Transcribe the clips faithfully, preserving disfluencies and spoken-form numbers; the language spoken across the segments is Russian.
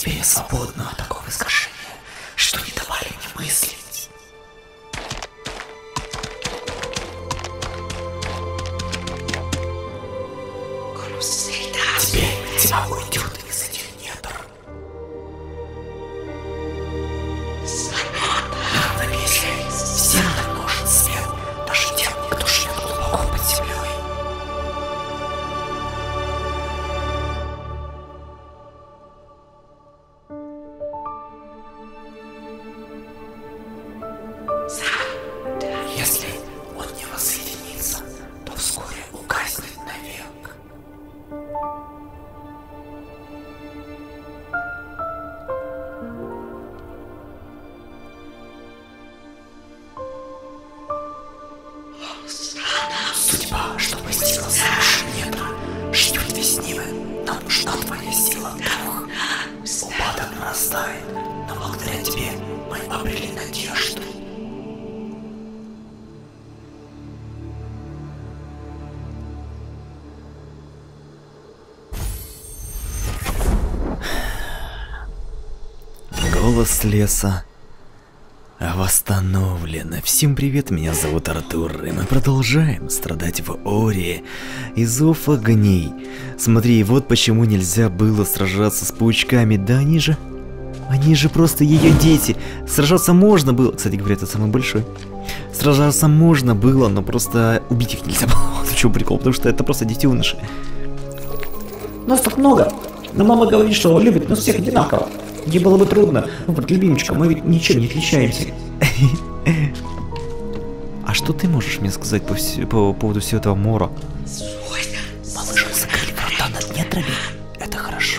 Теперь я свободна от такого искажения, что не давали мне мыслить. Теперь тьма уйдет из этих недр. На месте всем нам нужен свет, даже тем, кто живет глубоко под землей. Если он не воссоединится, то вскоре угаснет навек. Судьба, что постигла совершеннето, ждет веснивы, нам нужна твоя сила, дух. Упадок нарастает, но благодаря тебе мы обрели надежду. Голос леса восстановлено. Всем привет, меня зовут Артур, и мы продолжаем страдать в Ории и зов огней. Смотри, вот почему нельзя было сражаться с паучками, да они же... Они же просто ее дети. Сражаться можно было, кстати говоря, это самый большой. Сражаться можно было, но просто убить их нельзя было. Вот в чем прикол, потому что это просто детеныши. Нас так много, но мама говорит, что любит нас всех одинаково. Ей было бы трудно выбрать любимчика, мы ведь ничем не отличаемся. А что ты можешь мне сказать по, вс по поводу всего этого мора? Малыш закрыли врата над недрами. Это хорошо.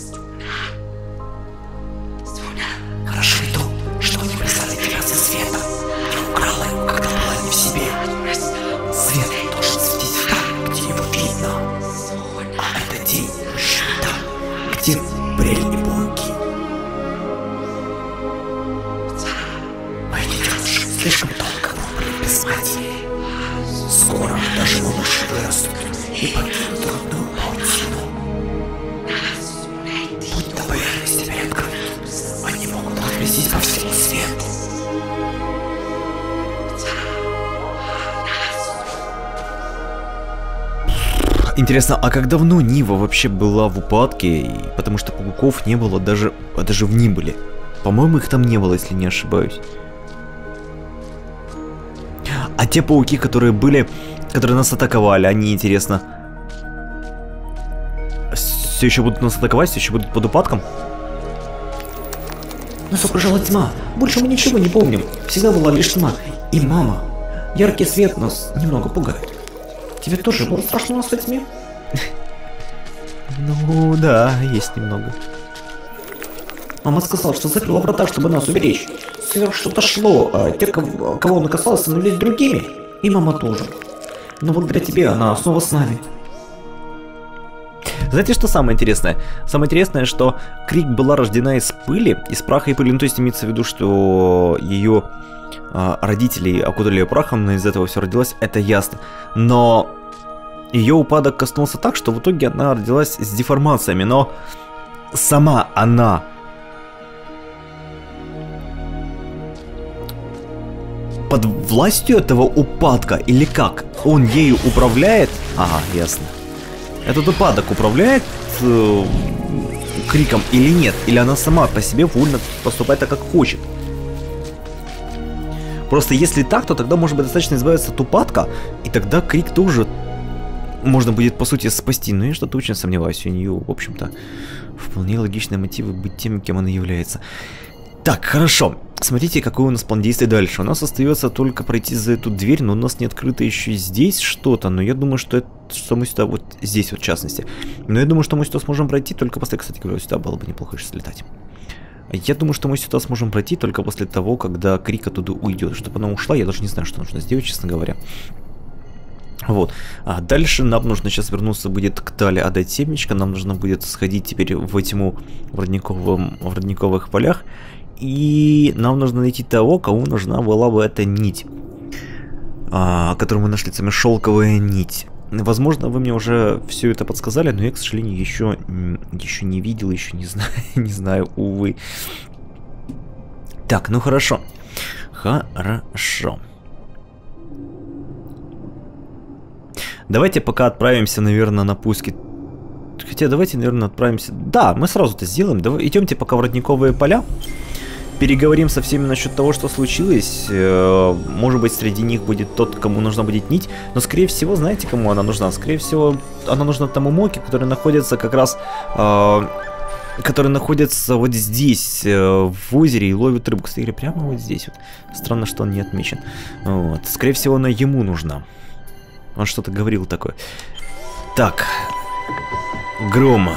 Хорошо и то, что они прислали тебя со света. Я украла его, когда была не в себе. Свет должен светить там, где его видно. А это день там, где брели боги. Мои детеныши слишком долго были без матери. Скоро даже малыши вырастут и покинут родную паутину. Будь на поверхности теперь открыт. Они могут разместить по всему свету. Интересно, а как давно Нива вообще была в упадке? И потому что пауков не было даже, даже в Нибеле. По-моему, их там не было, если не ошибаюсь. А те пауки, которые были, которые нас атаковали, они, интересно, все еще будут нас атаковать, все еще будут под упадком? Нас окружала тьма. Больше мы ничего не помним. Всегда была лишь тьма. И мама. Яркий свет нас немного пугает. Тебе тоже было страшно у нас в тьме? Ну да, есть немного. Мама сказала, что закрыла врата, чтобы нас уберечь. Сверх что-то шло, а те, кого, кого он касался, становились другими. И мама тоже. Но благодаря тебе она снова с нами. Знаете, что самое интересное? Самое интересное, что Крик была рождена из пыли, из праха и пыли. Ну, то есть имеется в виду, что ее а, родители окутали ее прахом, но из этого все родилось, это ясно. Но ее упадок коснулся так, что в итоге она родилась с деформациями. Но сама она под властью этого упадка или как? Он ею управляет? Ага, ясно. Этот упадок управляет э, Криком или нет? Или она сама по себе вольно поступает так, как хочет? Просто если так, то тогда может быть достаточно избавиться от упадка, и тогда Крик тоже можно будет по сути спасти. Но я что-то очень сомневаюсь. У нее, в общем-то, вполне логичные мотивы быть тем, кем она является. Так, хорошо. Смотрите, какой у нас план действий дальше. У нас остается только пройти за эту дверь, но у нас не открыто еще здесь что-то. Но я думаю, что, это, что мы сюда, вот здесь вот в частности. Но я думаю, что мы сюда сможем пройти только после, кстати говоря, сюда было бы неплохо еще слетать. Я думаю, что мы сюда сможем пройти только после того, когда Крик оттуда уйдет. Чтобы она ушла, я даже не знаю, что нужно сделать, честно говоря. Вот. А дальше нам нужно сейчас вернуться будет к Тале, отдать семечко. Нам нужно будет сходить теперь в тьму в, родниковом, в родниковых полях. И нам нужно найти того, кому нужна была бы эта нить, а, которую мы нашли, с вами шелковая нить. Возможно, вы мне уже все это подсказали, но я, к сожалению, еще, еще не видел, еще не знаю, не знаю, увы. Так, ну хорошо. Хорошо. Давайте пока отправимся, наверное, на поиски. Хотя давайте, наверное, отправимся. Да, мы сразу это сделаем. Давай, идемте пока в родниковые поля. Переговорим со всеми насчет того, что случилось. Может быть, среди них будет тот, кому нужна будет нить. Но, скорее всего, знаете, кому она нужна? Скорее всего, она нужна тому Моке, который находится как раз... Э, который находится вот здесь, э, в озере, и ловит рыбу. Кстати, прямо вот здесь вот. Странно, что он не отмечен. Вот. Скорее всего, она ему нужна. Он что-то говорил такое. Так. Грома.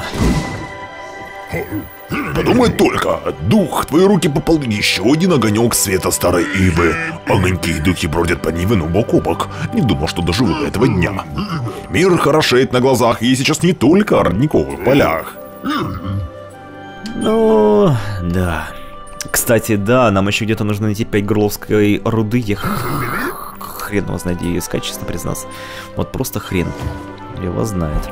Подумай только, дух, твои руки попал еще один огонек света старой ивы. Огоньки и духи бродят по Ниве, но бок о бок. Не думал, что доживу до этого дня. Мир хорошеет на глазах, и сейчас не только о родниковых полях. Ну, да. Кстати, да, нам еще где-то нужно найти пять горловской руды. Я хрен его знает, где ее искать, честно признаться. Вот просто хрен его знает.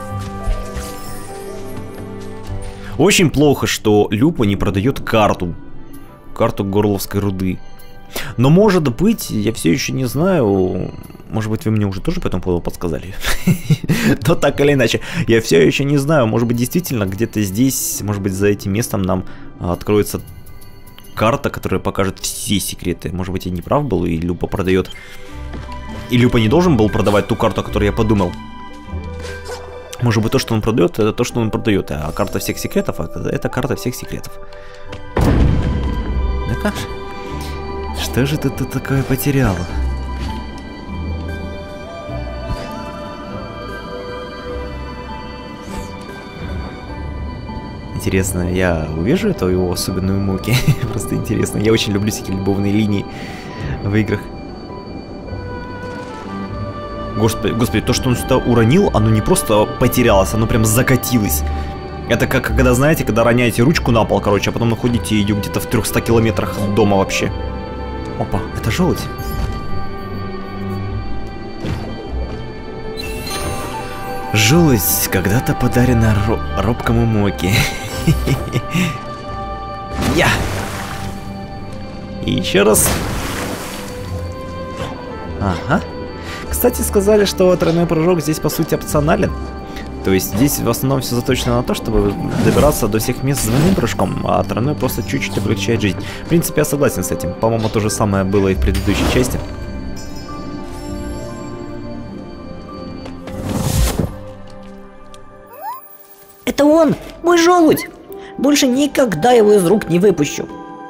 Очень плохо, что Люпа не продает карту. Карту горловской руды. Но может быть, я все еще не знаю. Может быть, вы мне уже тоже по этому поводу подсказали. Но так или иначе, я все еще не знаю. Может быть, действительно, где-то здесь, может быть, за этим местом нам откроется карта, которая покажет все секреты. Может быть, я не прав был, и Люпа продает. И Люпа не должен был продавать ту карту, о которой я подумал. Может быть, то, что он продает, это то, что он продает. А карта всех секретов, это карта всех секретов. Да как же? Что же ты тут такое потеряла? Интересно, я увижу эту его особенную муки? Просто интересно. Я очень люблю всякие любовные линии в играх. Господи, господи, то, что он сюда уронил, оно не просто потерялось, оно прям закатилось. Это как, когда, знаете, когда роняете ручку на пол, короче, а потом находите ее где-то в трёхстах километрах от дома вообще. Опа, это желудь. Желудь когда-то подарена ро робкому Моке. Я! И еще раз. Ага. Кстати, сказали, что тройной прыжок здесь по сути опционален. То есть здесь в основном все заточено на то, чтобы добираться до всех мест с двойным прыжком, а тройной просто чуть-чуть облегчает жизнь. В принципе, я согласен с этим. По-моему, то же самое было и в предыдущей части. Это он, мой желудь! Больше никогда его из рук не выпущу.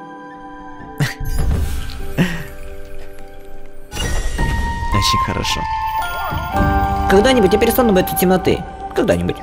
Очень хорошо. Когда-нибудь я перестану бояться темноты. Когда-нибудь.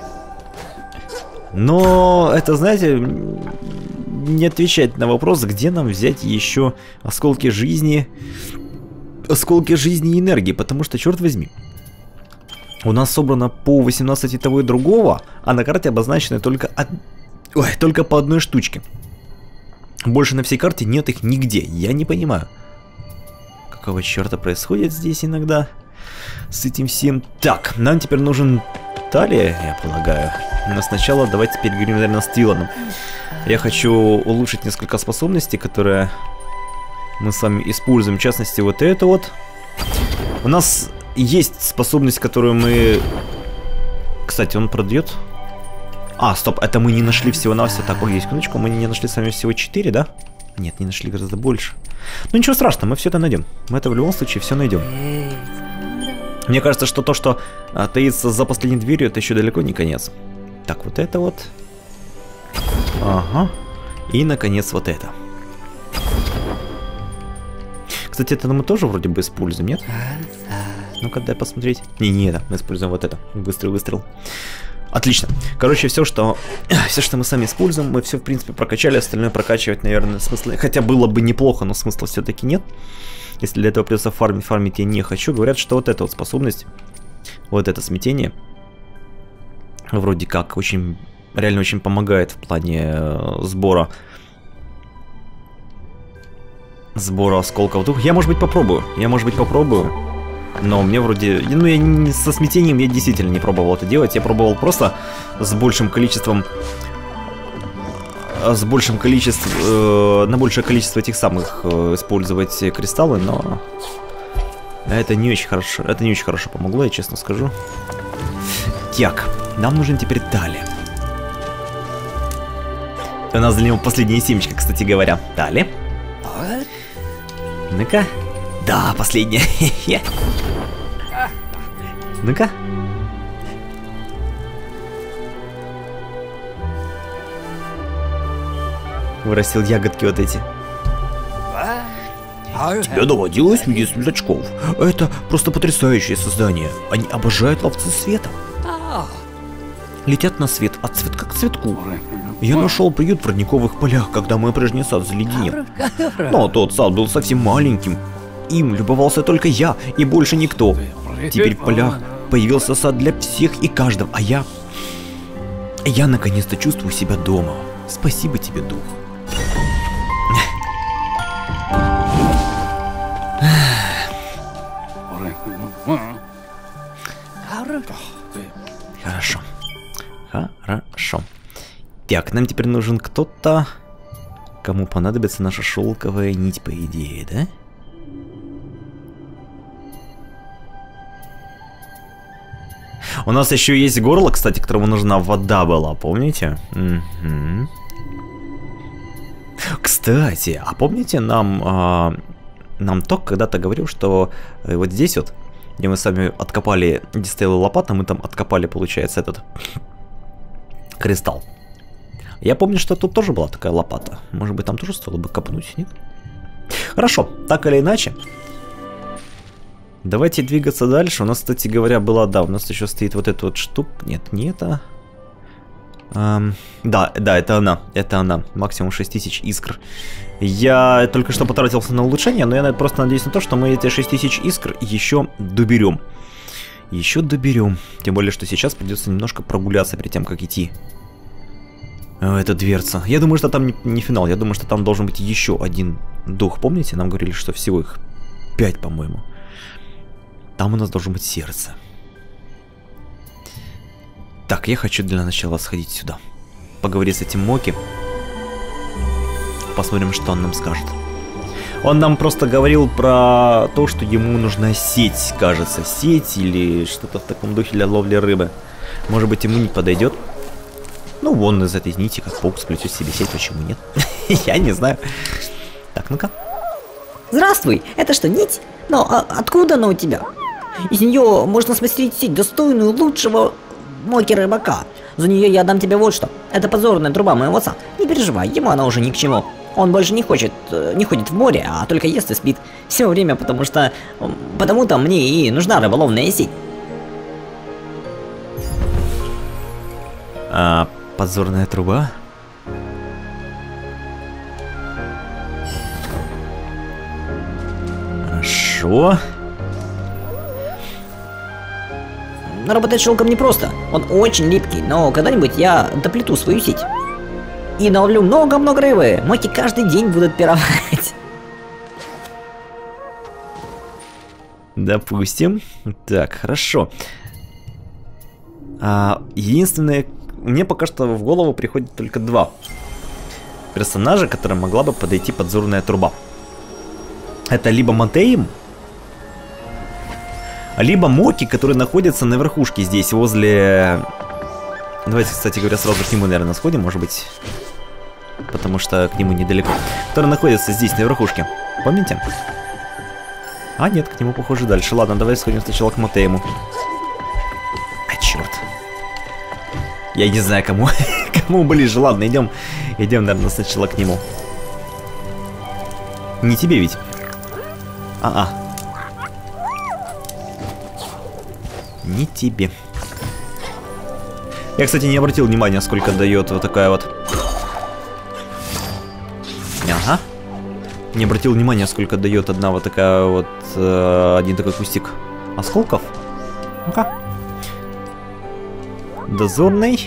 Но это, знаете, не отвечает на вопрос, где нам взять еще осколки жизни, осколки жизни и энергии, потому что, черт возьми, у нас собрано по восемнадцати того и другого, а на карте обозначены только, от... Ой, только по одной штучке. Больше на всей карте нет их нигде, я не понимаю. Какого черта происходит здесь иногда с этим всем? Так, нам теперь нужен талия, я полагаю. Но сначала давайте переговорим, наверное, с Тиланом. Я хочу улучшить несколько способностей, которые мы с вами используем. В частности, вот это вот. У нас есть способность, которую мы... Кстати, он продает. А, стоп, это мы не нашли всего-навсего. Так, ой, есть секундочку, мы не нашли с вами всего четыре, да? Нет, не нашли гораздо больше. Ну ничего страшного, мы все это найдем. Мы это в любом случае все найдем. Мне кажется, что то, что а, таится за последней дверью, это еще далеко не конец. Так, вот это вот. Ага. И, наконец, вот это. Кстати, это мы тоже вроде бы используем, нет? Ну-ка, дай посмотреть. Не, не это, мы используем вот это. Выстрел, выстрел. Отлично. Короче, все, что все, что мы сами используем, мы все, в принципе, прокачали. Остальное прокачивать, наверное, смысла... Хотя было бы неплохо, но смысла все-таки нет. Если для этого придется фармить, фармить я не хочу. Говорят, что вот эта вот способность, вот это смятение, вроде как, очень, реально очень помогает в плане э, сбора Сбора осколков духа. Я, может быть, попробую. Я, может быть, попробую. Но мне вроде... Ну, я не, со смятением я действительно не пробовал это делать. Я пробовал просто с большим количеством... С большим количеством... Э, на большее количество этих самых э, использовать кристаллы, но... Это не очень хорошо. Это не очень хорошо помогло, я честно скажу. Так, нам нужен теперь далее. У нас для него последняя семечка, кстати говоря. Далее. Ну-ка. Да, последняя. Ну-ка. Вырастил ягодки вот эти. Тебе доводилось видеть светлячков? Это просто потрясающее создание. Они обожают ловцы света. Летят на свет от цветка к цветку. Я нашел приют в родниковых полях, когда мой прежний сад заледенел. Но тот сад был совсем маленьким. Им любовался только я и больше никто. Теперь в полях появился сад для всех и каждого, а я... Я наконец-то чувствую себя дома. Спасибо тебе, дух. Хорошо. Хорошо. Так, нам теперь нужен кто-то, кому понадобится наша шелковая нить, по идее, да? У нас еще есть горло, кстати, которому нужна вода была, помните? Угу. Кстати, а помните, нам, а, нам Ток когда-то говорил, что вот здесь вот, где мы с вами откопали, где стояла лопата, мы там откопали, получается, этот кристалл. Я помню, что тут тоже была такая лопата. Может быть, там тоже стоило бы копнуть, нет? Хорошо, так или иначе. Давайте двигаться дальше. У нас, кстати говоря, была, да, у нас еще стоит вот эта вот штука. Нет, не это. Эм, да, да, это она, это она. Максимум шесть тысяч искр. Я только что потратился на улучшение, но я просто надеюсь на то, что мы эти шесть тысяч искр еще доберем. Еще доберем. Тем более, что сейчас придется немножко прогуляться перед тем, как идти. О, это дверца. Я думаю, что там не, не финал. Я думаю, что там должен быть еще один дух. Помните, нам говорили, что всего их пять, по-моему. Там у нас должно быть сердце. Так, я хочу для начала сходить сюда. Поговорить с этим Моки. Посмотрим, что он нам скажет. Он нам просто говорил про то, что ему нужна сеть, кажется. Сеть или что-то в таком духе для ловли рыбы. Может быть, ему не подойдет. Ну, вон из этой нити, как паук, сплетет себе сеть, почему нет? Я не знаю. Так, ну-ка. Здравствуй, это что, нить? Но а откуда она у тебя? Из нее можно смастерить сеть, достойную лучшего Моки рыбака. За нее я дам тебе вот что. Это подзорная труба моего отца. Не переживай, ему она уже ни к чему. Он больше не хочет, не ходит в море, а только ест и спит. Все время, потому что... Потому-то мне и нужна рыболовная сеть. А, подзорная труба? Хорошо. Работать шелком непросто. Он очень липкий, но когда-нибудь я доплету свою сеть. И наловлю много-много рыбы. Моки каждый день будут пировать. Допустим. Так, хорошо. А, единственное, мне пока что в голову приходит только два персонажа, которым могла бы подойти подзорная труба. Это либо Матейм, либо Моки, который находится на верхушке здесь, возле... Давайте, кстати говоря, сразу к нему, наверное, сходим, может быть. Потому что к нему недалеко. Который находится здесь, на верхушке. Помните? А, нет, к нему, похоже, дальше. Ладно, давай сходим сначала к Матейму. А, черт. Я не знаю, кому, кому ближе. Ладно, идем, идем, наверное, сначала к нему. Не тебе ведь? А-а. Не тебе. Я, кстати, не обратил внимания, сколько дает вот такая вот. Ага. Не обратил внимания, сколько дает одна вот такая вот э, один такой кустик осколков. Ну-ка. Дозорный.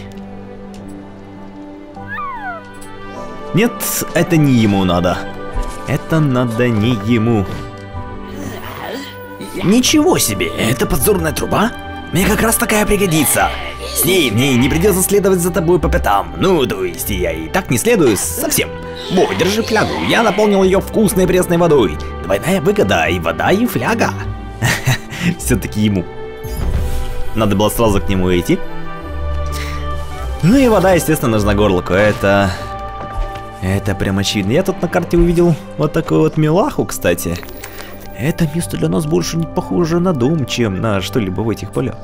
Нет, это не ему надо. Это надо не ему. Ничего себе, это подзорная труба? Мне как раз такая пригодится. С ней мне не придется следовать за тобой по пятам. Ну, то есть я и так не следую совсем. Бой, держи флягу, я наполнил ее вкусной пресной водой. Двойная выгода, и вода, и фляга. Все-таки ему. Надо было сразу к нему идти. Ну и вода, естественно, нужна горлоку. Это... Это прям очевидно. Я тут на карте увидел вот такую вот милаху, кстати. Это место для нас больше не похоже на дом, чем на что-либо в этих полях.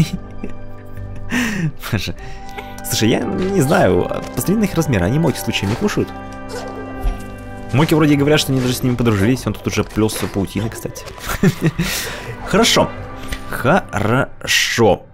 Слушай, я не знаю, посмотри на их размеры, они моки случайно не кушают? Моки вроде говорят, что они даже с ними подружились, он тут уже плелся паутины, кстати. Хорошо. Хорошо.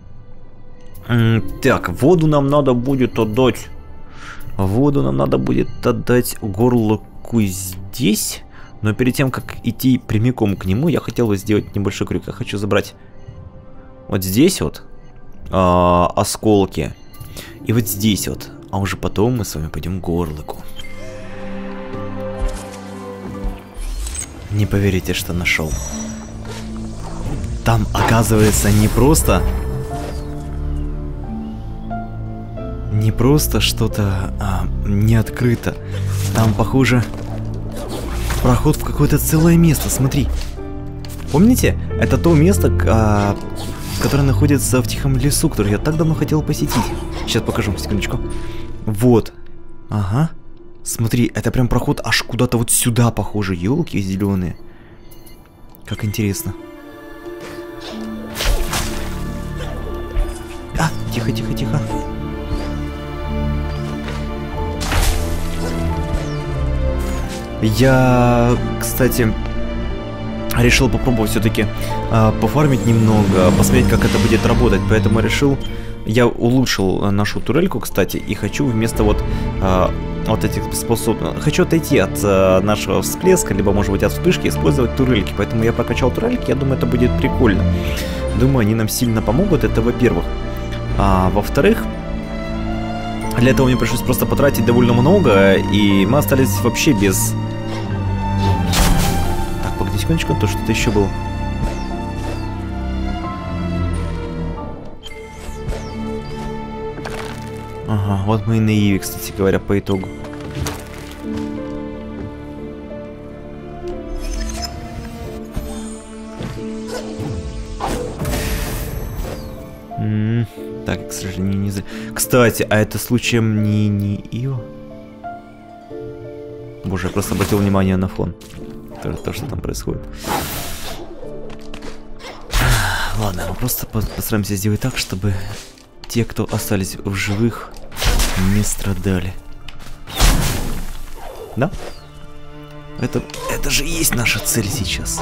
Так, воду нам надо будет отдать. Воду нам надо будет отдать горлоку здесь. Но перед тем, как идти прямиком к нему, я хотел бы сделать небольшой крюк. Я хочу забрать вот здесь вот а, осколки. И вот здесь вот. А уже потом мы с вами пойдем к горлыку. Не поверите, что нашел. Там, оказывается, не просто... Не просто что-то а, не открыто. Там, похоже... Проход в какое-то целое место, смотри. Помните? Это то место, а, которое находится в тихом лесу, который я так давно хотел посетить. Сейчас покажу, секундочку. Вот. Ага. Смотри, это прям проход аж куда-то вот сюда, похоже. Елки зеленые. Как интересно. А, тихо, тихо, тихо. Я, кстати, решил попробовать все-таки э, пофармить немного, посмотреть, как это будет работать. Поэтому решил, я улучшил нашу турельку, кстати, и хочу вместо вот, э, вот этих способностей, хочу отойти от э, нашего всплеска, либо, может быть, от вспышки, использовать турельки. Поэтому я прокачал турельки, я думаю, это будет прикольно. Думаю, они нам сильно помогут, это во-первых. А во-вторых, для этого мне пришлось просто потратить довольно много, и мы остались вообще без... Так, погоди секундочку, то что-то еще было. Ага, вот мы и на Иве, кстати говоря, по итогу. М-м, так, к сожалению, не за... Кстати, а это случаем не, не Ива? Боже, я просто обратил внимание на фон. То, то что там происходит. Ладно, мы просто постараемся сделать так, чтобы те, кто остались в живых, не страдали. Да? Это, это же и есть наша цель сейчас.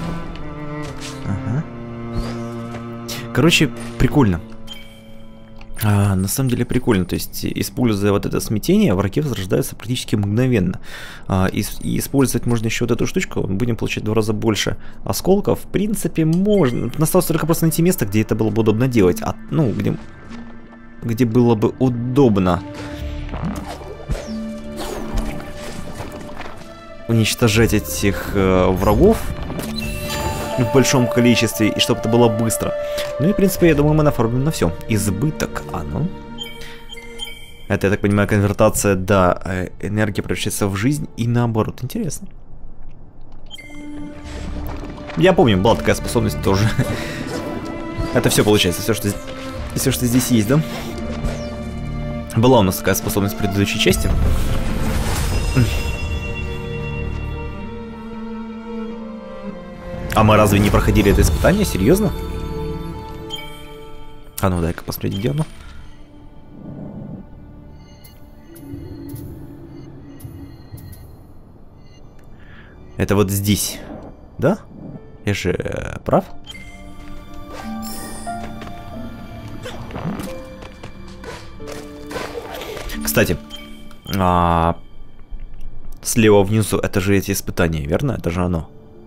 Ага. Короче, прикольно. А, на самом деле прикольно. То есть, используя вот это смятение, враги возрождаются практически мгновенно. А, и, и использовать можно еще вот эту штучку. Будем получать в два раза больше осколков. В принципе, можно. Осталось только просто найти место, где это было бы удобно делать. А, ну, где, где было бы удобно уничтожать этих э, врагов в большом количестве, и чтобы это было быстро. Ну и, в принципе, я думаю, мы нафармим на все. Избыток, а ну. Это, я так понимаю, конвертация, да, энергия превращается в жизнь и наоборот. Интересно. Я помню, была такая способность тоже. Это все получается, все что, все, что здесь есть, да? Была у нас такая способность в предыдущей части. А мы разве не проходили это испытание? Серьезно? А ну дай-ка посмотреть, где оно. Это вот здесь. Да? Я же э, прав? Кстати, а, слева внизу это же эти испытания, верно? Это же оно.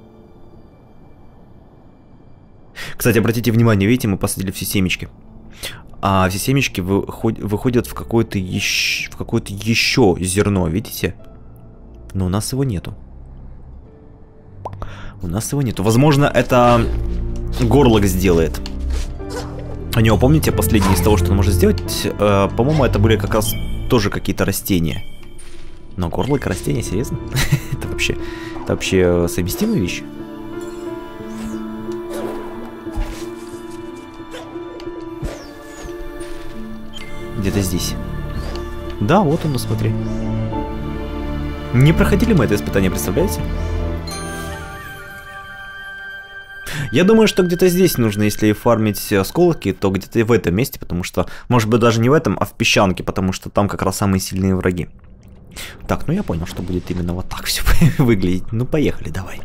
Кстати, обратите внимание, видите, мы посадили все семечки. А все семечки выход, выходят в какое-то еще, в какое-то еще зерно, видите? Но у нас его нету. У нас его нету. Возможно, это Горлок сделает. У него, помните, последнее из того, что он может сделать, э, по-моему, это были как раз тоже какие-то растения. Но Горлок и растения, серьезно? Это вообще, это вообще совместимые вещи? Где-то здесь. Да, вот он, смотри. Не проходили мы это испытание, представляете? Я думаю, что где-то здесь нужно, если фармить осколки, то где-то в этом месте, потому что, может быть, даже не в этом, а в песчанке, потому что там как раз самые сильные враги. Так, ну я понял, что будет именно вот так все выглядеть. Ну, поехали, давай.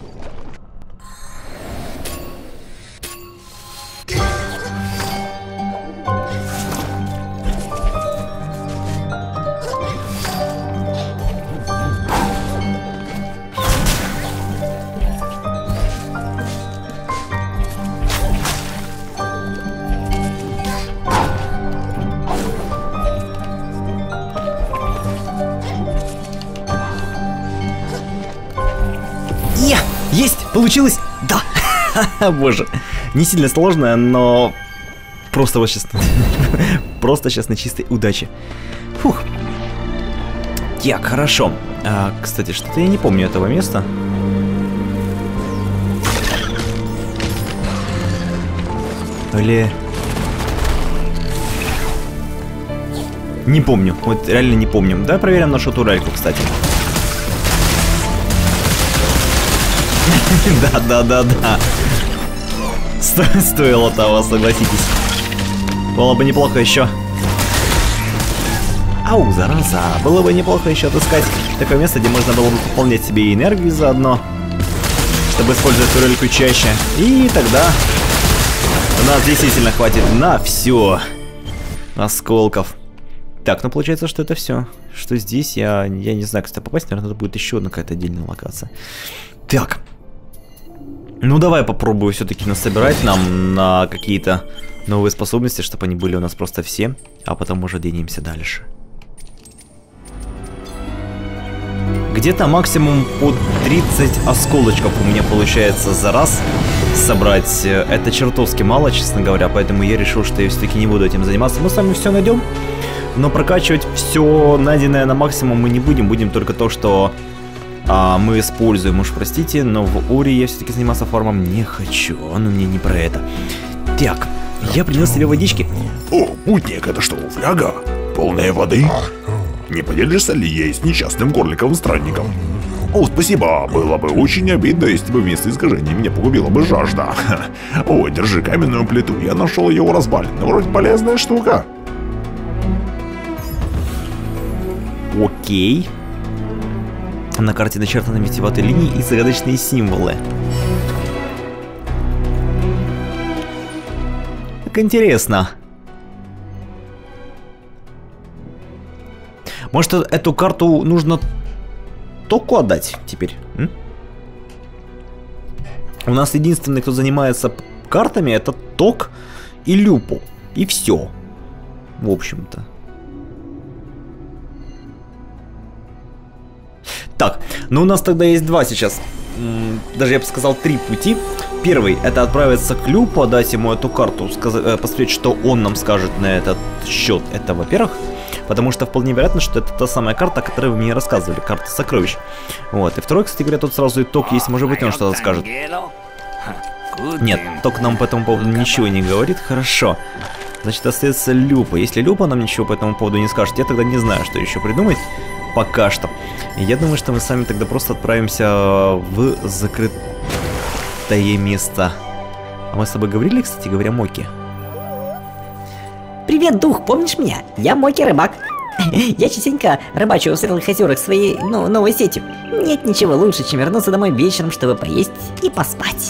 Есть! Получилось! Да! Боже. Не сильно сложно, но просто вот сейчас... просто сейчас на чистой удаче. Фух. Так, хорошо. А, кстати, что-то я не помню этого места. Или... Не помню. Вот реально не помню. Давай проверим нашу турельку, кстати. Да, да, да, да. Сто стоило того, согласитесь. Было бы неплохо еще. Ау, зараза. Было бы неплохо еще отыскать такое место, где можно было бы пополнять себе энергию заодно, чтобы использовать турельку чаще. И тогда у нас действительно хватит на все осколков. Так, ну получается, что это все. Что здесь, я, я не знаю, кстати, попасть, наверное, это будет еще одна какая-то отдельная локация. Так. Ну давай попробую все-таки насобирать нам на какие-то новые способности, чтобы они были у нас просто все, а потом уже двинемся дальше. Где-то максимум по тридцать осколочков у меня получается за раз собрать. Это чертовски мало, честно говоря, поэтому я решил, что я все-таки не буду этим заниматься. Мы с вами все найдем, но прокачивать все найденное на максимум мы не будем, будем только то, что... А, мы используем, уж простите, но в Ори я все-таки заниматься фармом не хочу, он у меня не про это. Так, я принес себе водички. О, путник, это что, фляга? Полная воды? Не поделишься ли ей с несчастным горликовым-странником? О, спасибо, было бы очень обидно, если бы вместо искажения меня погубила бы жажда. О, держи каменную плиту, я нашел ее у развалин, вроде полезная штука. Окей. На карте начертаны витиеватые линии и загадочные символы. Как интересно. Может, эту карту нужно Току отдать теперь? М? У нас единственный, кто занимается картами, это Ток и Люпо. И все. В общем-то. Так, ну у нас тогда есть два сейчас, даже я бы сказал три пути. Первый — это отправиться к Люпо, дать ему эту карту, сказать, посмотреть, что он нам скажет на этот счет. Это, во-первых, потому что вполне вероятно, что это та самая карта, о которой вы мне рассказывали, карта сокровищ. Вот, и второй, кстати говоря, тут сразу и Ток есть, может быть, он что-то скажет. Нет, Ток нам по этому поводу ничего не говорит, хорошо. Значит, остается Люпо. Если Люпо нам ничего по этому поводу не скажет, я тогда не знаю, что еще придумать. Пока что. Я думаю, что мы с вами тогда просто отправимся в закрытое место. А мы с тобой говорили, кстати говоря, Моки? Привет, дух, помнишь меня? Я Моки рыбак. Я частенько рыбачу в Светлых озерах своей ну, новой сетью. Нет ничего лучше, чем вернуться домой вечером, чтобы поесть и поспать.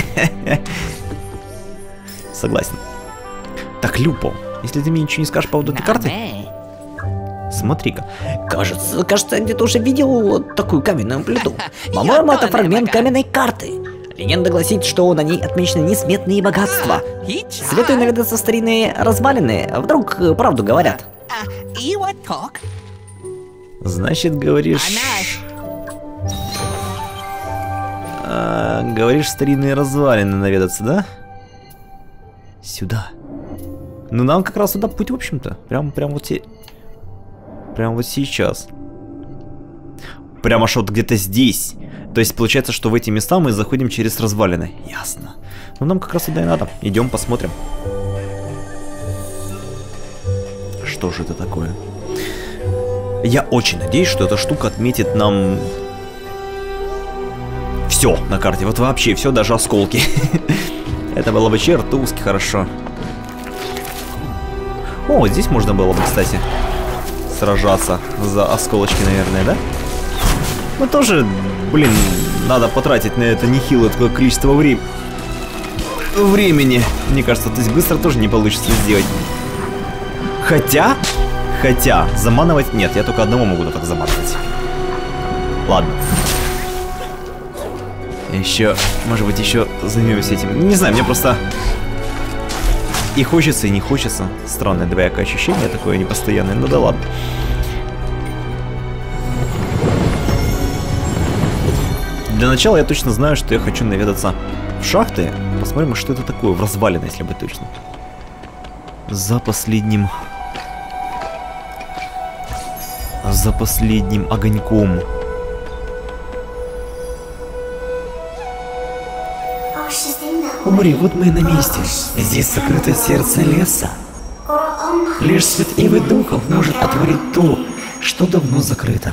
Согласен. Так, Люпо, если ты мне ничего не скажешь по поводу этой карты... Смотри-ка. Кажется, кажется, я где-то уже видел такую каменную плиту. По-моему, это фрагмент каменной карты. Легенда гласит, что на ней отмечены несметные богатства. Советую наведаться в старинные развалины, вдруг правду говорят. Значит, говоришь... А, говоришь, старинные развалины наведаться, да? Сюда. Ну нам как раз сюда путь, в общем-то. Прям, прям вот те... Прям вот сейчас. Прямо аж вот где-то здесь. То есть получается, что в эти места мы заходим через развалины. Ясно. Ну нам как раз сюда и надо. Идем посмотрим. Что же это такое? Я очень надеюсь, что эта штука отметит нам... Все на карте. Вот вообще все, даже осколки. Это было бы чертовски хорошо. О, здесь можно было бы, кстати, сражаться за осколочки, наверное, да? Ну тоже, блин, надо потратить на это нехилое такое количество вре... времени. Мне кажется, то есть быстро тоже не получится сделать. Хотя, хотя, заманывать нет, я только одного могу так заманывать. Ладно. Еще, может быть, еще займемся этим. Не знаю, мне просто и хочется, и не хочется. Странное двоякое ощущение такое непостоянное. Ну да ладно. Для начала я точно знаю, что я хочу наведаться в шахты. Посмотрим, что это такое, в развалины, если быть точно. За последним... За последним огоньком. Ори, вот мы и на месте. Здесь сокрыто сердце леса. Лишь свет ивы духов может отворить то, что давно закрыто.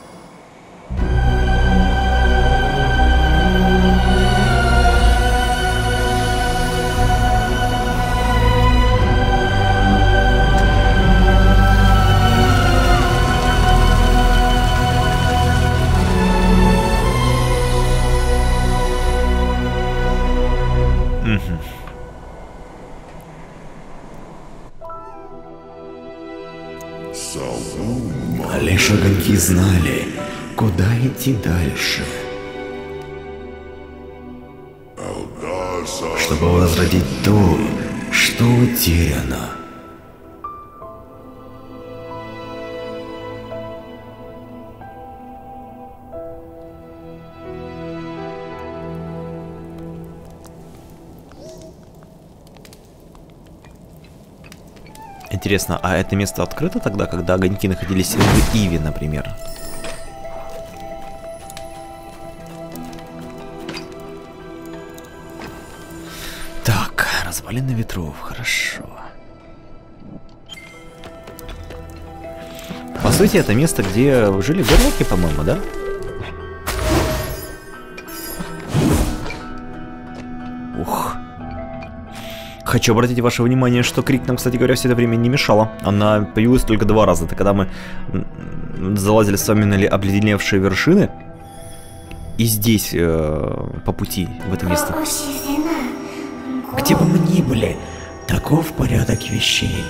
Лишь огоньки знали, куда идти дальше. Чтобы возродить то, что утеряно. Интересно, а это место открыто тогда, когда огоньки находились в Иве, например? Так, развалины ветров, хорошо. По сути, это место, где жили горлоки, по-моему, да? Ух. Хочу обратить ваше внимание, что крик нам, кстати говоря, все это время не мешала. Она появилась только два раза. Это когда мы залазили с вами на обледеневшие вершины. И здесь, э, по пути, в это место. Где бы мы ни были, таков порядок вещей.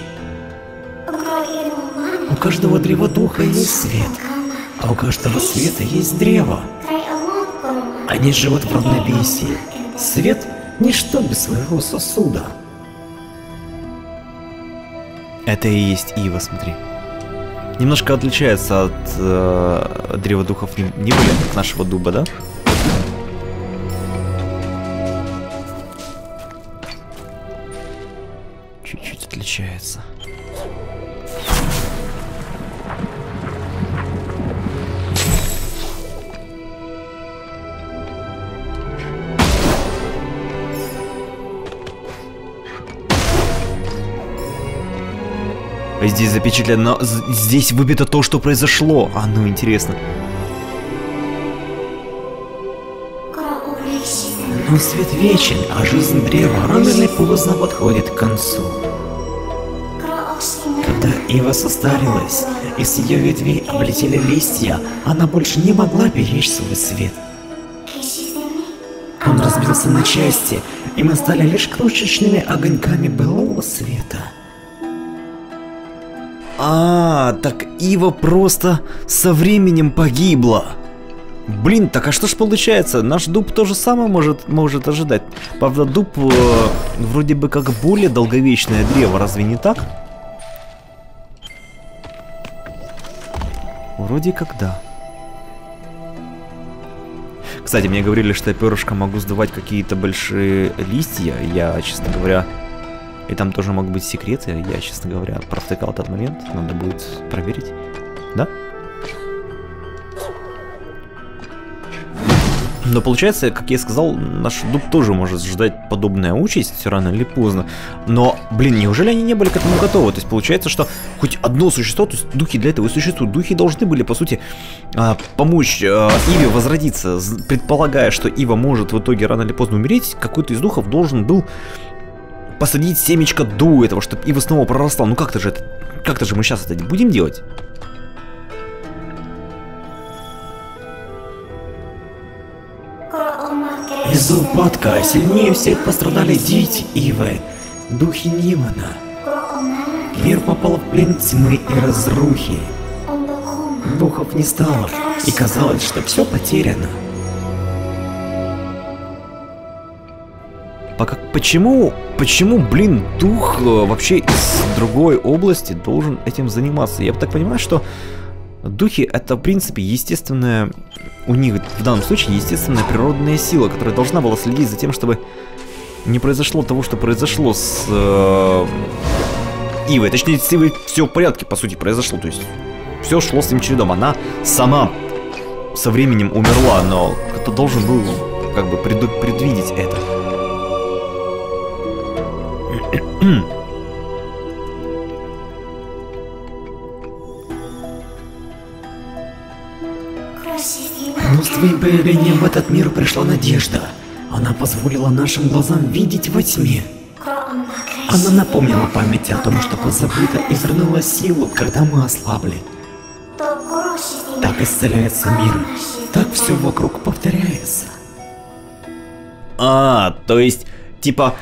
У каждого древа духа есть свет, а у каждого света есть древо. Они живут в равновесии. Свет — ничто без своего сосуда. Это и есть Ива, смотри. Немножко отличается от э, древа духов не, не были, от нашего дуба, да? Чуть-чуть отличается. Здесь запечатлено, здесь выбито то, что произошло. А ну, интересно. Но свет вечен, а жизнь древа рано или поздно подходит к концу. Когда Ива состарилась, и с ее ветвей облетели листья, она больше не могла беречь свой свет. Он разбился на части, и мы стали лишь крошечными огоньками былого света. А, так Ива просто со временем погибла. Блин, так а что ж получается? Наш дуб то же самое может, может ожидать. Правда, дуб э, вроде бы как более долговечное древо, разве не так? Вроде как да. Кстати, мне говорили, что я перышком могу сдавать какие-то большие листья. Я, честно говоря... И там тоже могут быть секреты. Я, честно говоря, провтыкал этот момент. Надо будет проверить. Да? Но получается, как я сказал, наш дуб тоже может ждать подобная участь рано или поздно. Но, блин, неужели они не были к этому готовы? То есть получается, что хоть одно существо, то есть духи для этого и существуют. Духи должны были, по сути, помочь Иве возродиться. Предполагая, что Ива может в итоге рано или поздно умереть, какой-то из духов должен был посадить семечко до этого, чтобы Ива снова проросла. Ну как-то же это, как-то же мы сейчас это будем делать? Из-за упадка сильнее всех пострадали дети Ивы, духи Нимана. Мир попал в плен тьмы и разрухи. Духов не стало, и казалось, что все потеряно. Пока, почему, почему, блин, дух вообще из другой области должен этим заниматься? Я так понимаю, что духи это, в принципе, естественная, у них в данном случае естественная природная сила, которая должна была следить за тем, чтобы не произошло того, что произошло с э, Ивой. Точнее, с Ивой все в порядке, по сути, произошло. То есть все шло с ним чередом. Она сама со временем умерла, но кто-то должен был как бы преду предвидеть это. Но с твоим появлением в этот мир пришла надежда. Она позволила нашим глазам видеть во тьме. Она напомнила память о том, что позабыто, и вернула силу, когда мы ослабли. Так исцеляется мир. Так все вокруг повторяется. А, то есть, типа...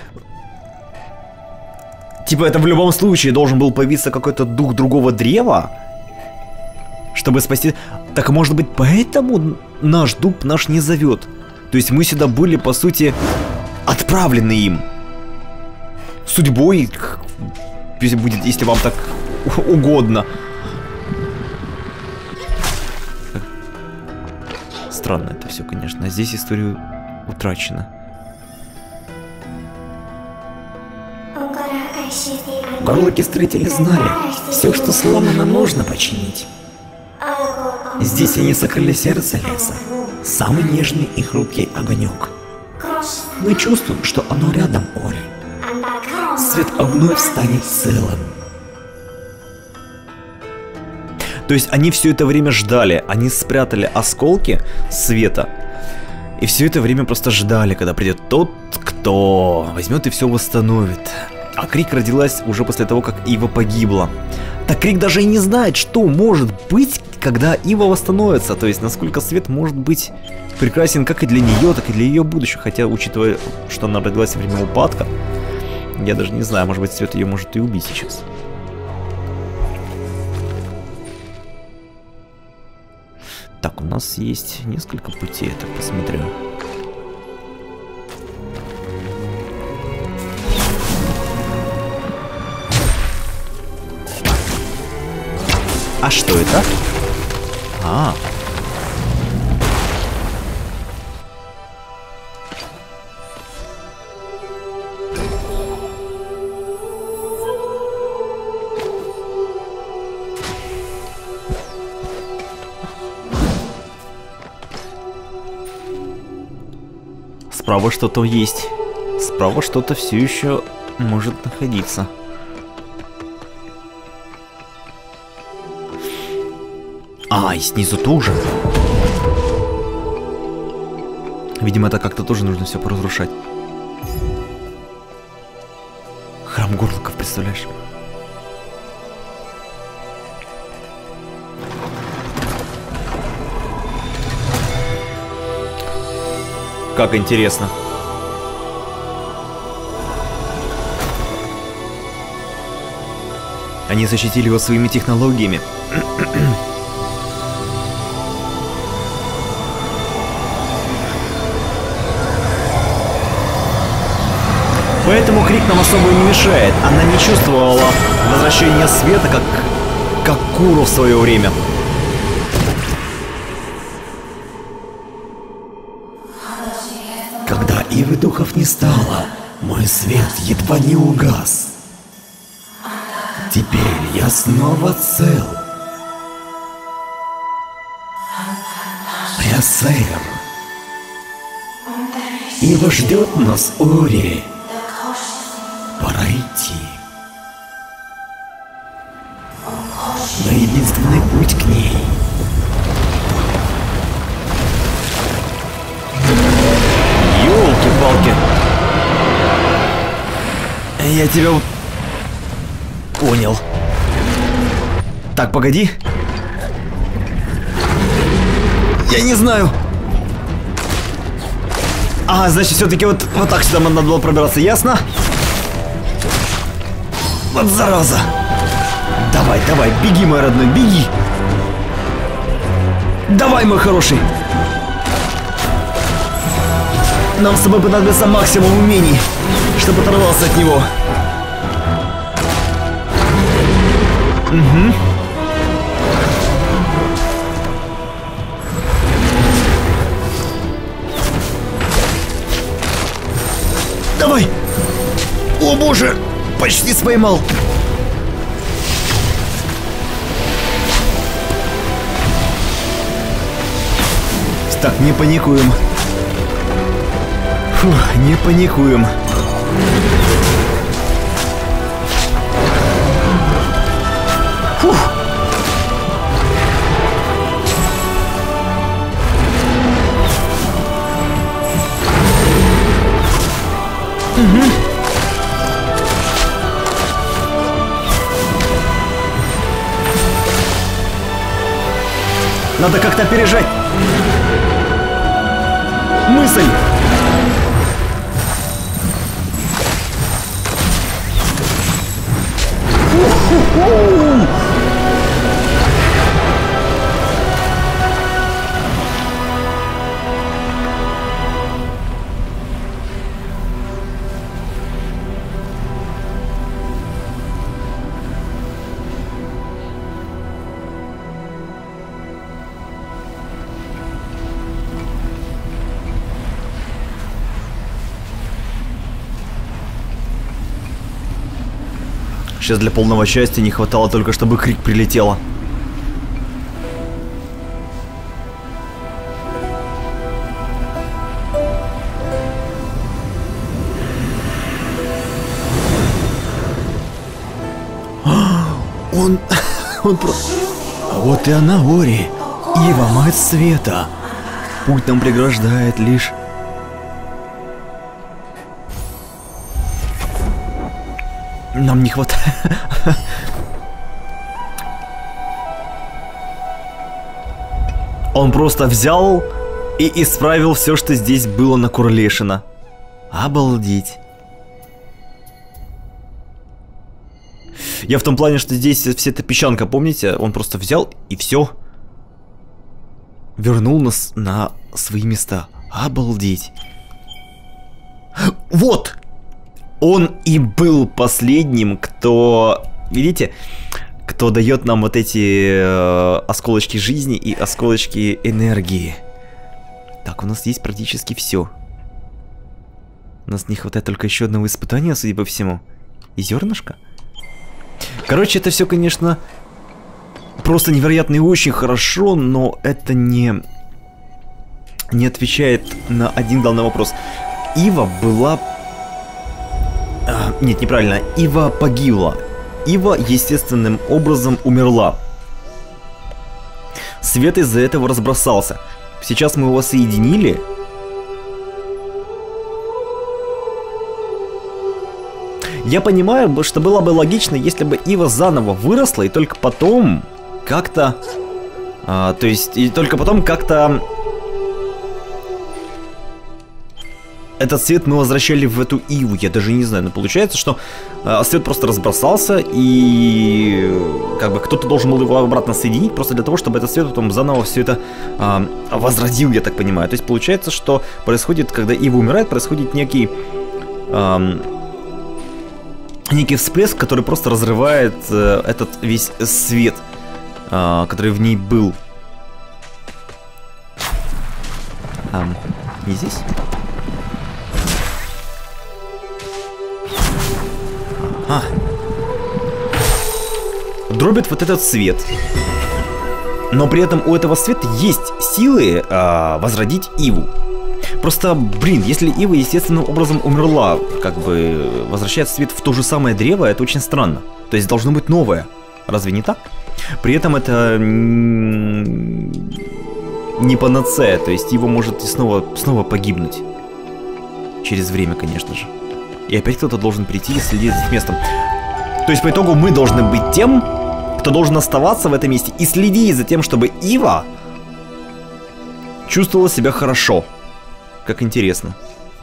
Типа это в любом случае должен был появиться какой-то дух другого древа, чтобы спасти... Так может быть поэтому наш дуб наш не зовет? То есть мы сюда были, по сути, отправлены им. Судьбой, будет, если вам так угодно. Странно это все, конечно. Здесь история утрачена. Горлоки-строители знали, все, что сломано, можно починить. Здесь они сокрыли сердце леса, самый нежный и хрупкий огонек. Мы чувствуем, что оно рядом, Ори. Свет вновь станет целым. То есть они все это время ждали, они спрятали осколки света, и все это время просто ждали, когда придет тот, кто возьмет и все восстановит. А Крик родилась уже после того, как Ива погибла. Так Крик даже и не знает, что может быть, когда Ива восстановится. То есть, насколько свет может быть прекрасен как и для нее, так и для ее будущего. Хотя, учитывая, что она родилась во время упадка, я даже не знаю, может быть, свет ее может и убить сейчас. Так, у нас есть несколько путей, я так посмотрю. А что это? А. Справа что-то есть. Справа что-то все еще может находиться. А, и снизу тоже. Видимо, это как-то тоже нужно все поразрушать. Храм Горлоков, представляешь? Как интересно. Они защитили его своими технологиями. Поэтому Крик нам особо не мешает. Она не чувствовала возвращения света, как, как Куру в свое время. духов не стало, мой свет едва не угас. Теперь я снова цел. Рясейр. Ива ждет нас, Ори. Пора идти. Но единственный путь к ней. Ёлки-палки. Я тебя понял. Так, погоди. Я не знаю. А, значит, все-таки вот, вот так сюда надо было пробираться, ясно? Вот зараза. Давай, давай, беги, мой родной, беги. Давай, мой хороший. Нам с тобой понадобится максимум умений, чтобы оторвался от него. Угу. Давай! О боже! Почти споймал! Так, не паникуем. Фух, не паникуем. Фух. Угу. Надо как-то опережать мысль. У-ху-ху. Сейчас для полного счастья не хватало только, чтобы крик прилетела. Он... он просто... А вот и она, Ори. Ива, мать света. Путь нам преграждает лишь... Нам не хватает. Он просто взял и исправил все, что здесь было накурлешено. Обалдеть. Я в том плане, что здесь вся эта песчанка, помните? Он просто взял и все. Вернул нас на свои места. Обалдеть. Вот! Он и был последним, кто, видите, кто дает нам вот эти э, осколочки жизни и осколочки энергии. Так, у нас есть практически все. У нас не хватает только еще одного испытания, судя по всему. И зернышко. Короче, это все, конечно, просто невероятно и очень хорошо, но это не, не отвечает на один главный вопрос. Ива была... А, нет, неправильно. Ива погибла. Ива естественным образом умерла. Свет из-за этого разбросался. Сейчас мы его соединили. Я понимаю, что было бы логично, если бы Ива заново выросла и только потом как-то... А, то есть, и только потом как-то... Этот свет мы возвращали в эту Иву, я даже не знаю, но получается, что э, свет просто разбросался, и э, как бы кто-то должен был его обратно соединить, просто для того, чтобы этот свет потом заново все это э, возродил, я так понимаю. То есть получается, что происходит, когда Ива умирает, происходит некий, э, некий всплеск, который просто разрывает э, этот весь свет, э, который в ней был. А, не здесь? А. Дробит вот этот свет. Но при этом у этого света есть силы а, возродить Иву. Просто, блин, если Ива естественным образом умерла, как бы возвращает свет в то же самое древо, это очень странно. То есть должно быть новое. Разве не так? При этом это не панацея, то есть Ива может и снова, снова погибнуть. Через время, конечно же. И опять кто-то должен прийти и следить за этим местом. То есть по итогу мы должны быть тем, кто должен оставаться в этом месте и следить за тем, чтобы Ива чувствовала себя хорошо. Как интересно.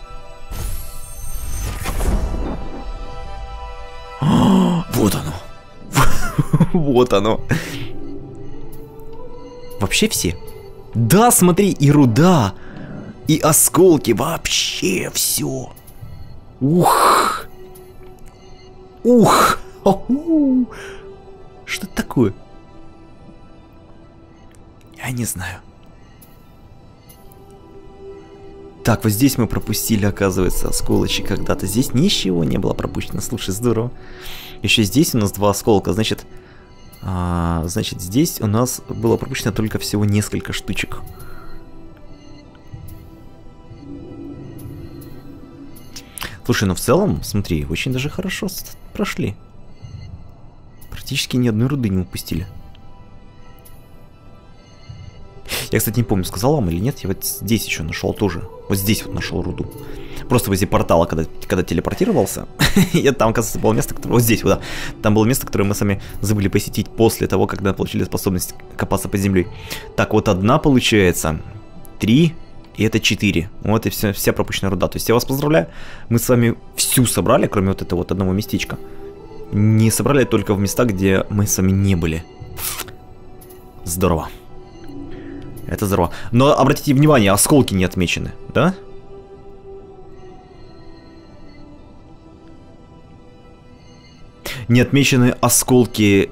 Вот оно. Вот оно. Вообще все. Да, смотри, и руда, и осколки, вообще все. Ух. Ух. О-ху. Что это такое? Я не знаю. Так, вот здесь мы пропустили, оказывается, осколочи когда-то. Здесь ничего не было пропущено. Слушай, здорово. Еще здесь у нас два осколка. Значит, а, значит, здесь у нас было пропущено только всего несколько штучек. Слушай, ну в целом, смотри, очень даже хорошо прошли. Практически ни одной руды не упустили. Я, кстати, не помню, сказал вам или нет, я вот здесь еще нашел тоже. Вот здесь вот нашел руду. Просто возле портала, когда, когда телепортировался, я там, оказывается, было место, которое... Вот здесь, вот, да. Там было место, которое мы сами забыли посетить после того, когда получили способность копаться под землей. Так, вот одна получается. Три. И это четыре. Вот и вся, вся пропущенная руда. То есть я вас поздравляю. Мы с вами всю собрали, кроме вот этого вот одного местечка. Не собрали только в местах, где мы с вами не были. Здорово. Это здорово. Но обратите внимание, осколки не отмечены, да? Не отмечены осколки.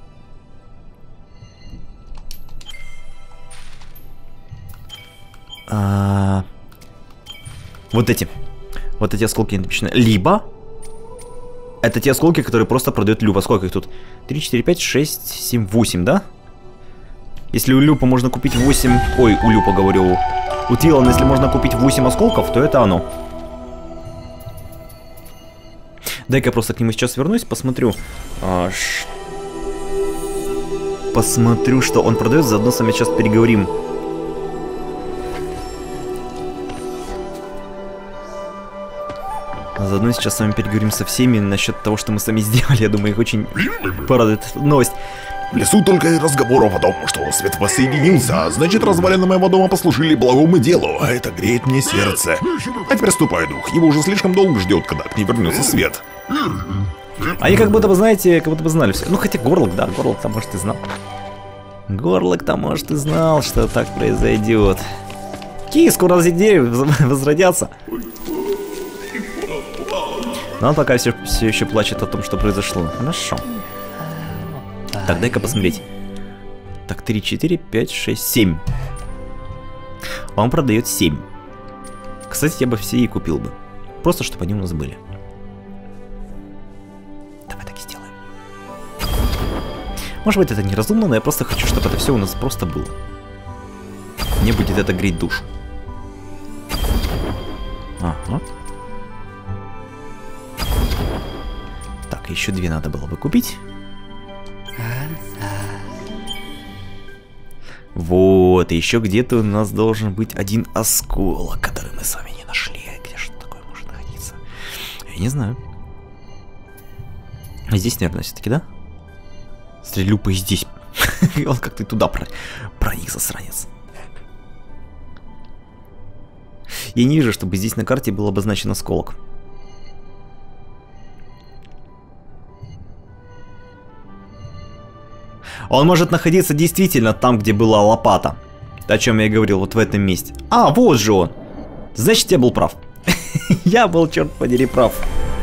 А... Вот эти. Вот эти осколки не отмечены. Либо это те осколки, которые просто продает Люпа. Сколько их тут? три, четыре, пять, шесть, семь, восемь, да? Если у Люпа можно купить восемь... Ой, у Люпа, говорю. У Тилана, если можно купить восемь осколков, то это оно. Дай-ка я просто к нему сейчас вернусь, посмотрю. А, ш... Посмотрю, что он продает. Заодно с вами сейчас переговорим. Заодно сейчас с вами переговорим со всеми насчет того, что мы сами сделали. Я думаю, их очень порадует новость. В лесу только и разговоров о том, что свет воссоединился, значит, развалины моего дома послужили благому делу, а это греет мне сердце. А теперь ступай, дух, его уже слишком долго ждет, когда к ней вернется свет. Они как будто бы, знаете, как будто бы знали все. Ну, хотя Горлок, да, Горлок-то, может, и знал. Горлок-то, может, и знал, что так произойдет. Какие скоро деревья возродятся. Но он пока все, все еще плачет о том, что произошло. Хорошо. Так, дай-ка посмотреть. Так, три, четыре, пять, шесть, семь. Он продает семь. Кстати, я бы все и купил бы. Просто, чтобы они у нас были. Давай так и сделаем. Может быть, это неразумно, но я просто хочу, чтобы это все у нас просто было. Мне будет это греть душу. Ага. Так, еще две надо было бы купить. Вот, и еще где-то у нас должен быть один осколок, который мы с вами не нашли. Где же такое может находиться? Я не знаю. Здесь, наверное, все-таки, да? Стрелюпа и здесь. Он как-то туда проник, засранец. Я не вижу, чтобы здесь на карте был обозначен осколок. Он может находиться действительно там, где была лопата. О чем я и говорил, вот в этом месте. А, вот же он. Значит, я был прав. Я был, черт подери, прав.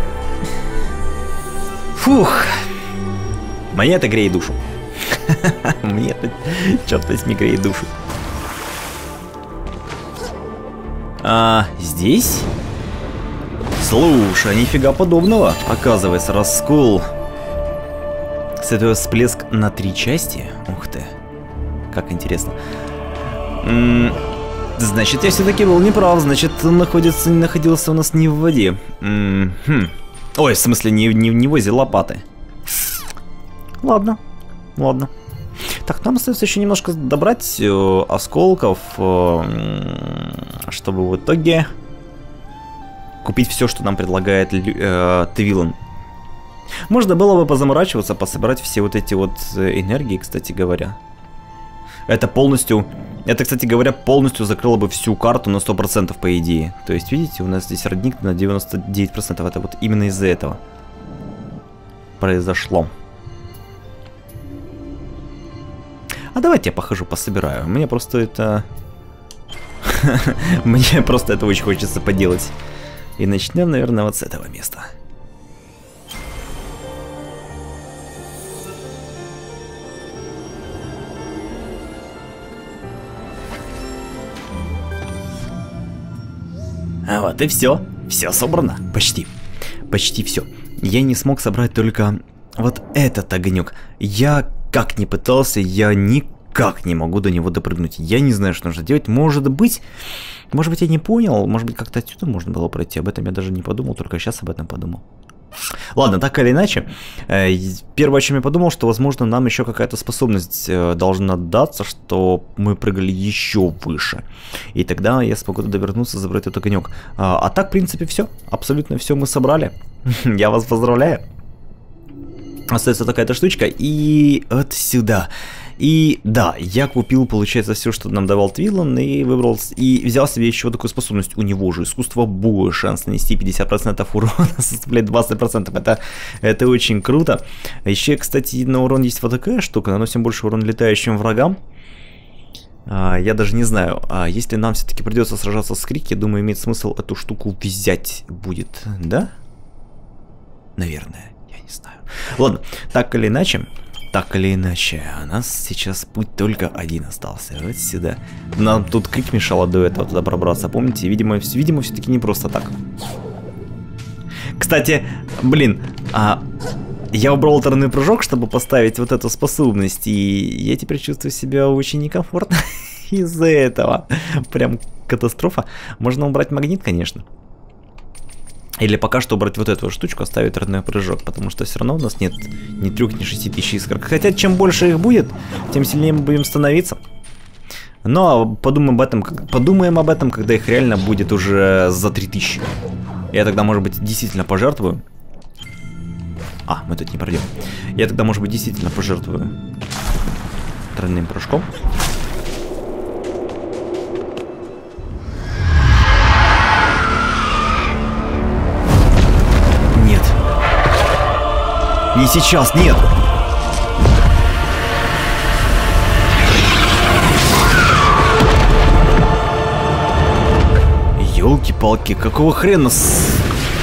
Фух. Мне это греет душу. Мне это, черт возьми, греет душу. А здесь? Слушай, нифига подобного. Оказывается, раскол. Световой всплеск на три части. Ух ты. Как интересно. М-м, значит, я все-таки был неправ. Значит, он находится, не находился у нас не в воде. М-хм. Ой, в смысле, не, не, не возле лопаты. Ладно. Ладно. Так, нам остается еще немножко добрать э, осколков, э, чтобы в итоге купить все, что нам предлагает э, Твилан. Можно было бы позаморачиваться, пособирать все вот эти вот энергии, кстати говоря. Это полностью, это, кстати говоря, полностью закрыло бы всю карту на сто процентов, по идее. То есть, видите, у нас здесь родник на девяносто девять процентов. Это вот именно из-за этого произошло. А давайте я похожу, пособираю. Мне просто это... Мне просто это очень хочется поделать. И начнем, наверное, вот с этого места. А вот и все. Все собрано. Почти. Почти все. Я не смог собрать только вот этот огонек. Я как ни пытался, я никак не могу до него допрыгнуть. Я не знаю, что нужно делать. Может быть, может быть, я не понял. Может быть, как-то отсюда можно было пройти. Об этом я даже не подумал, только сейчас об этом подумал. Ладно, так или иначе, первое, о чем я подумал, что, возможно, нам еще какая-то способность должна даться, что мы прыгали еще выше. И тогда я смогу туда вернуться, забрать этот огонек. А, а так, в принципе, все. Абсолютно все мы собрали. Я вас поздравляю. Остается такая-то штучка, и вот сюда. И да, я купил, получается, все, что нам давал Твилан, и выбрал, и взял себе еще такую способность. У него же искусство боя, шанс нанести пятьдесят процентов урона составляет двадцать процентов. Это, это очень круто. Еще, кстати, на урон есть вот такая штука, наносим больше урона летающим врагам. А, я даже не знаю, а если нам все-таки придется сражаться с Крик, я думаю, имеет смысл эту штуку взять будет, да? Наверное, я не знаю. Ладно, так или иначе, так или иначе, у нас сейчас путь только один остался, вот сюда. Нам тут Крик мешала до этого туда пробраться, помните? Видимо, видимо все-таки не просто так. Кстати, блин, а я убрал алтарный прыжок, чтобы поставить вот эту способность, и я теперь чувствую себя очень некомфортно из-за этого. Прям катастрофа. Можно убрать магнит, конечно. Или пока что убрать вот эту штучку, оставить родной прыжок, потому что все равно у нас нет ни трех, ни шести тысяч искр. Хотя чем больше их будет, тем сильнее мы будем становиться. Но подумаем об этом, подумаем об этом, когда их реально будет уже за три тысячи. Я тогда, может быть, действительно пожертвую. А, мы тут не пройдем. Я тогда, может быть, действительно пожертвую тройным прыжком. Не сейчас, нет! Ёлки-палки, какого хрена с...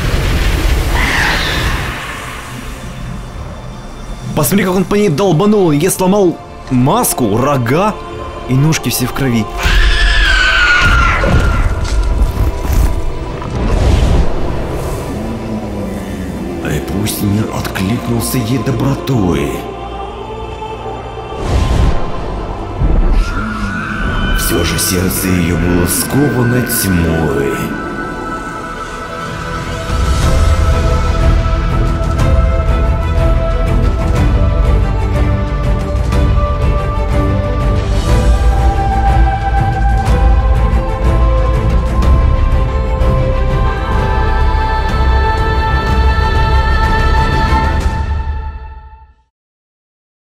Посмотри, как он по ней долбанул. Я сломал маску, рога и ножки все в крови. И пусть мир откликнулся ей добротой. Все же сердце ее было сковано тьмой.